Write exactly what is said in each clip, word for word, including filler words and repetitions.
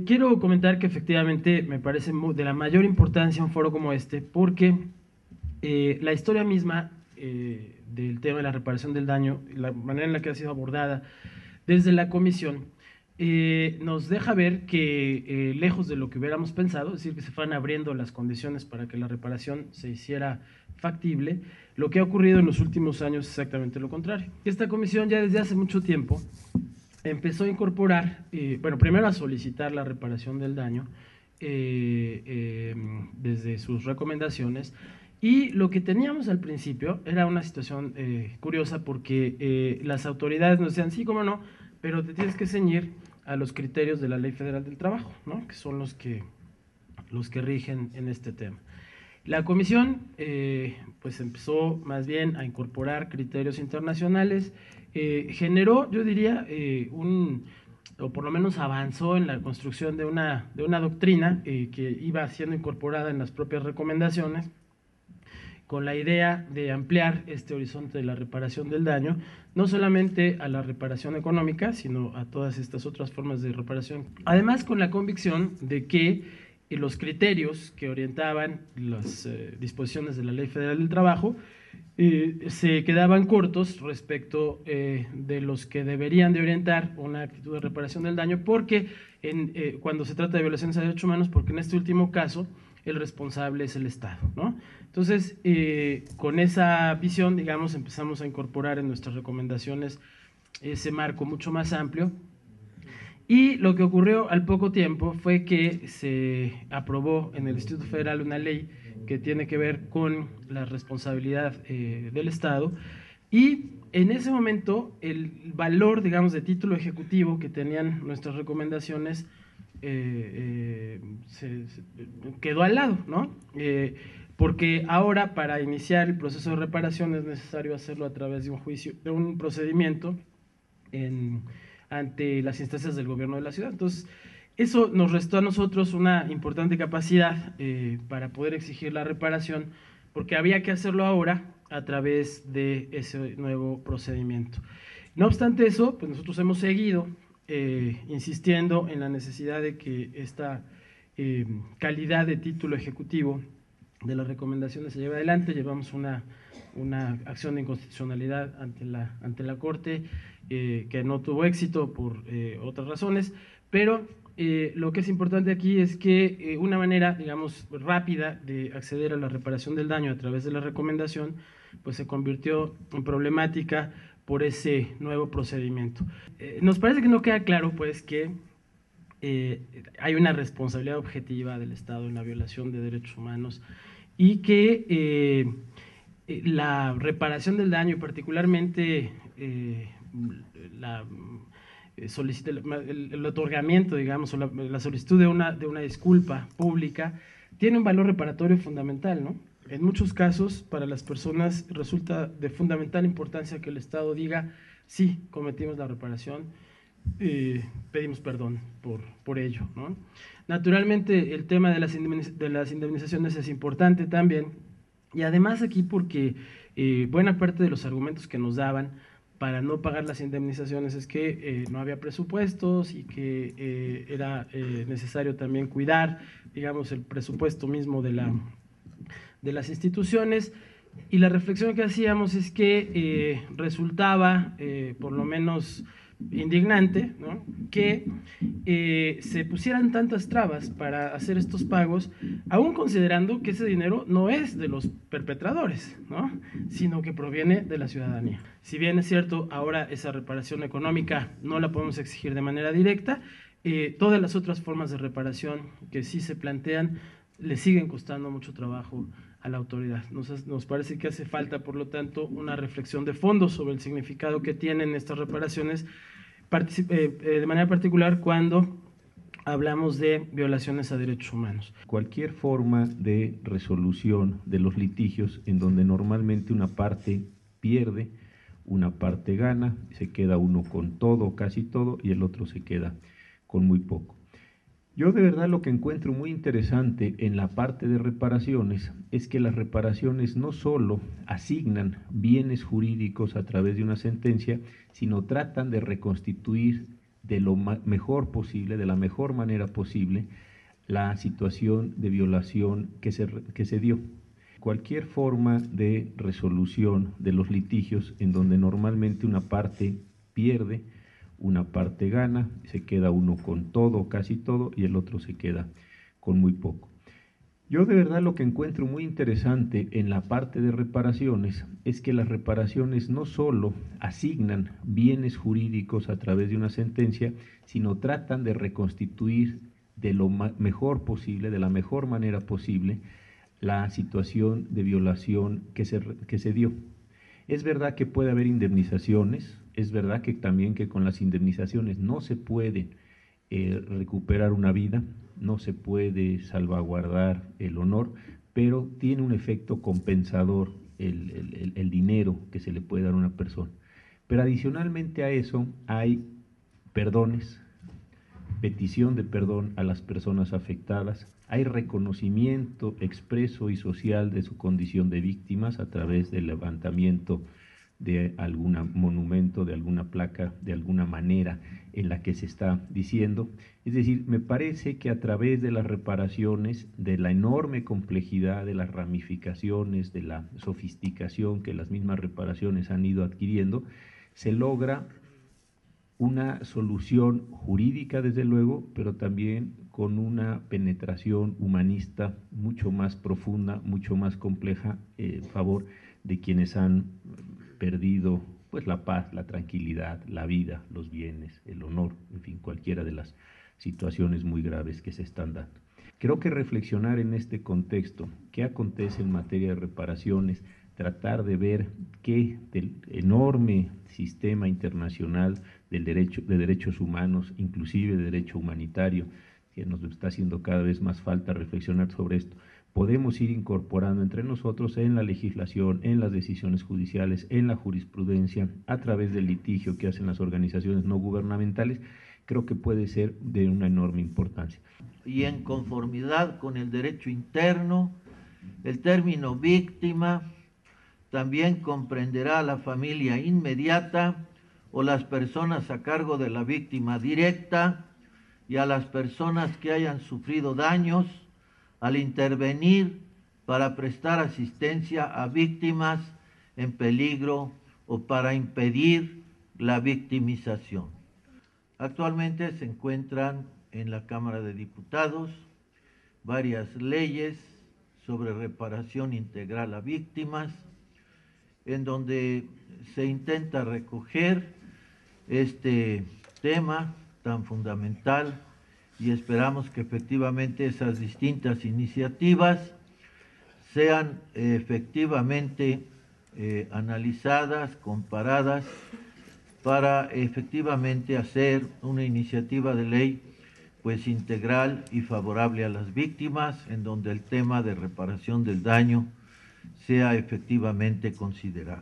quiero comentar que efectivamente me parece de la mayor importancia un foro como este, porque eh, la historia misma eh, del tema de la reparación del daño, la manera en la que ha sido abordada desde la comisión, eh, nos deja ver que eh, lejos de lo que hubiéramos pensado, es decir, que se fueran abriendo las condiciones para que la reparación se hiciera factible, lo que ha ocurrido en los últimos años es exactamente lo contrario. Esta comisión ya desde hace mucho tiempo empezó a incorporar, eh, bueno, primero a solicitar la reparación del daño eh, eh, desde sus recomendaciones, y lo que teníamos al principio era una situación eh, curiosa porque eh, las autoridades nos decían, sí, cómo no, pero te tienes que ceñir a los criterios de la Ley Federal del Trabajo, ¿no? Que son los que, los que rigen en este tema. La comisión eh, pues empezó más bien a incorporar criterios internacionales, eh, generó, yo diría, eh, un, o por lo menos avanzó en la construcción de una, de una doctrina eh, que iba siendo incorporada en las propias recomendaciones, con la idea de ampliar este horizonte de la reparación del daño, no solamente a la reparación económica, sino a todas estas otras formas de reparación. Además, con la convicción de que y los criterios que orientaban las eh, disposiciones de la Ley Federal del Trabajo eh, se quedaban cortos respecto eh, de los que deberían de orientar una actitud de reparación del daño, porque en, eh, cuando se trata de violaciones a derechos humanos, porque en este último caso el responsable es el Estado, ¿no? Entonces, eh, con esa visión, digamos, empezamos a incorporar en nuestras recomendaciones ese marco mucho más amplio. Y lo que ocurrió al poco tiempo fue que se aprobó en el Instituto Federal una ley que tiene que ver con la responsabilidad eh, del Estado, y en ese momento el valor, digamos, de título ejecutivo que tenían nuestras recomendaciones eh, eh, se, se quedó al lado, ¿no? Eh, porque ahora para iniciar el proceso de reparación es necesario hacerlo a través de un juicio, de un procedimiento en ante las instancias del gobierno de la ciudad. Entonces, eso nos restó a nosotros una importante capacidad eh, para poder exigir la reparación, porque había que hacerlo ahora a través de ese nuevo procedimiento. No obstante eso, pues nosotros hemos seguido eh, insistiendo en la necesidad de que esta eh, calidad de título ejecutivo de las recomendaciones se lleve adelante. Llevamos una, una acción de inconstitucionalidad ante la, ante la Corte, Eh, que no tuvo éxito por eh, otras razones, pero eh, lo que es importante aquí es que eh, una manera, digamos, rápida de acceder a la reparación del daño a través de la recomendación, pues se convirtió en problemática por ese nuevo procedimiento. Eh, nos parece que no queda claro, pues, que eh, hay una responsabilidad objetiva del Estado en la violación de derechos humanos y que eh, la reparación del daño, y particularmente eh, la solicita el, el, el otorgamiento, digamos, o la, la solicitud de una, de una disculpa pública, tiene un valor reparatorio fundamental, ¿no? En muchos casos, para las personas resulta de fundamental importancia que el Estado diga, sí, cometimos la reparación, eh, pedimos perdón por, por ello, ¿no? Naturalmente, el tema de las, indemniz de las indemnizaciones es importante también, y además aquí porque eh, buena parte de los argumentos que nos daban para no pagar las indemnizaciones es que eh, no había presupuestos y que eh, era eh, necesario también cuidar, digamos, el presupuesto mismo de, la, de las instituciones. Y la reflexión que hacíamos es que eh, resultaba, eh, por lo menos indignante, ¿no?, que eh, se pusieran tantas trabas para hacer estos pagos, aún considerando que ese dinero no es de los perpetradores, ¿no?, sino que proviene de la ciudadanía. Si bien es cierto, ahora esa reparación económica no la podemos exigir de manera directa, eh, todas las otras formas de reparación que sí se plantean le siguen costando mucho trabajo a la autoridad. Nos, nos parece que hace falta, por lo tanto, una reflexión de fondo sobre el significado que tienen estas reparaciones, eh, eh, de manera particular cuando hablamos de violaciones a derechos humanos. Cualquier forma de resolución de los litigios en donde normalmente una parte pierde, una parte gana, se queda uno con todo, casi todo, y el otro se queda con muy poco. Yo de verdad lo que encuentro muy interesante en la parte de reparaciones es que las reparaciones no solo asignan bienes jurídicos a través de una sentencia, sino tratan de reconstituir de lo mejor posible, de la mejor manera posible, la situación de violación que se, que se dio. Cualquier forma de resolución de los litigios en donde normalmente una parte pierde, una parte gana, se queda uno con todo, casi todo, y el otro se queda con muy poco. Yo de verdad lo que encuentro muy interesante en la parte de reparaciones es que las reparaciones no solo asignan bienes jurídicos a través de una sentencia, sino tratan de reconstituir de lo mejor posible, de la mejor manera posible, la situación de violación que se, que se dio. Es verdad que puede haber indemnizaciones, es verdad que también que con las indemnizaciones no se puede eh, recuperar una vida, no se puede salvaguardar el honor, pero tiene un efecto compensador el, el, el dinero que se le puede dar a una persona. Pero adicionalmente a eso hay perdones, petición de perdón a las personas afectadas, hay reconocimiento expreso y social de su condición de víctimas a través del levantamiento de algún monumento, de alguna placa, de alguna manera en la que se está diciendo. Es decir, me parece que a través de las reparaciones, de la enorme complejidad, de las ramificaciones, de la sofisticación que las mismas reparaciones han ido adquiriendo, se logra una solución jurídica, desde luego, pero también con una penetración humanista mucho más profunda, mucho más compleja, eh, en favor de quienes han perdido pues la paz, la tranquilidad, la vida, los bienes, el honor, en fin, cualquiera de las situaciones muy graves que se están dando. Creo que reflexionar en este contexto, qué acontece en materia de reparaciones, tratar de ver qué del enorme sistema internacional del derecho, de derechos humanos, inclusive de derecho humanitario, que nos está haciendo cada vez más falta reflexionar sobre esto, podemos ir incorporando entre nosotros en la legislación, en las decisiones judiciales, en la jurisprudencia, a través del litigio que hacen las organizaciones no gubernamentales, creo que puede ser de una enorme importancia. Y en conformidad con el derecho interno, el término víctima también comprenderá a la familia inmediata o las personas a cargo de la víctima directa y a las personas que hayan sufrido daños al intervenir para prestar asistencia a víctimas en peligro o para impedir la victimización. Actualmente se encuentran en la Cámara de Diputados varias leyes sobre reparación integral a víctimas, en donde se intenta recoger este tema tan fundamental y esperamos que efectivamente esas distintas iniciativas sean eh, efectivamente eh, analizadas, comparadas, para efectivamente hacer una iniciativa de ley pues integral y favorable a las víctimas, en donde el tema de reparación del daño sea efectivamente considerado.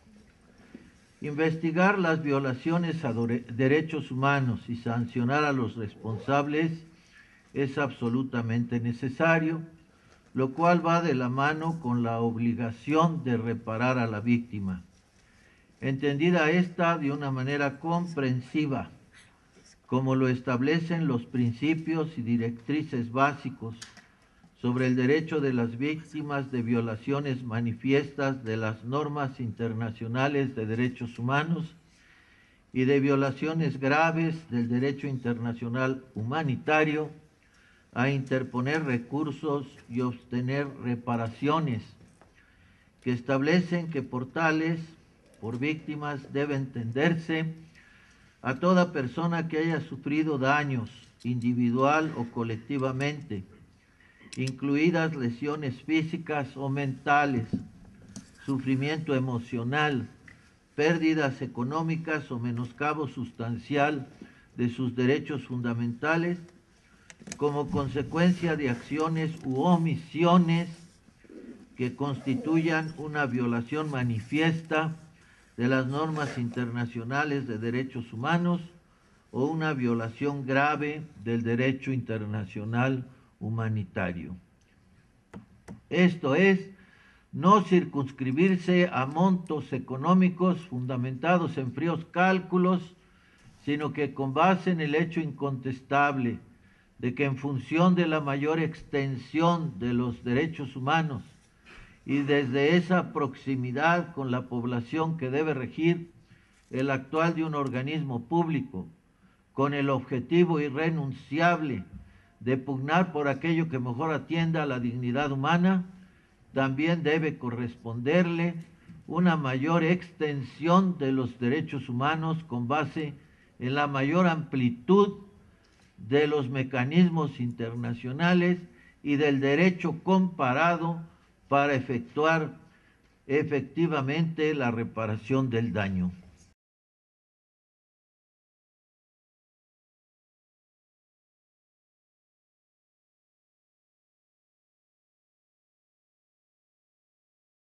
Investigar las violaciones a derechos humanos y sancionar a los responsables es absolutamente necesario, lo cual va de la mano con la obligación de reparar a la víctima, entendida esta de una manera comprensiva, como lo establecen los principios y directrices básicos sobre el derecho de las víctimas de violaciones manifiestas de las normas internacionales de derechos humanos y de violaciones graves del derecho internacional humanitario, a interponer recursos y obtener reparaciones, que establecen que por tales, por víctimas, debe entenderse a toda persona que haya sufrido daños individual o colectivamente, incluidas lesiones físicas o mentales, sufrimiento emocional, pérdidas económicas o menoscabo sustancial de sus derechos fundamentales, como consecuencia de acciones u omisiones que constituyan una violación manifiesta de las normas internacionales de derechos humanos o una violación grave del derecho internacional humanitario. Esto es, no circunscribirse a montos económicos fundamentados en fríos cálculos, sino que con base en el hecho incontestable de que en función de la mayor extensión de los derechos humanos y desde esa proximidad con la población que debe regir el actual de un organismo público, con el objetivo irrenunciable de pugnar por aquello que mejor atienda a la dignidad humana, también debe corresponderle una mayor extensión de los derechos humanos con base en la mayor amplitud de los mecanismos internacionales y del derecho comparado para efectuar efectivamente la reparación del daño.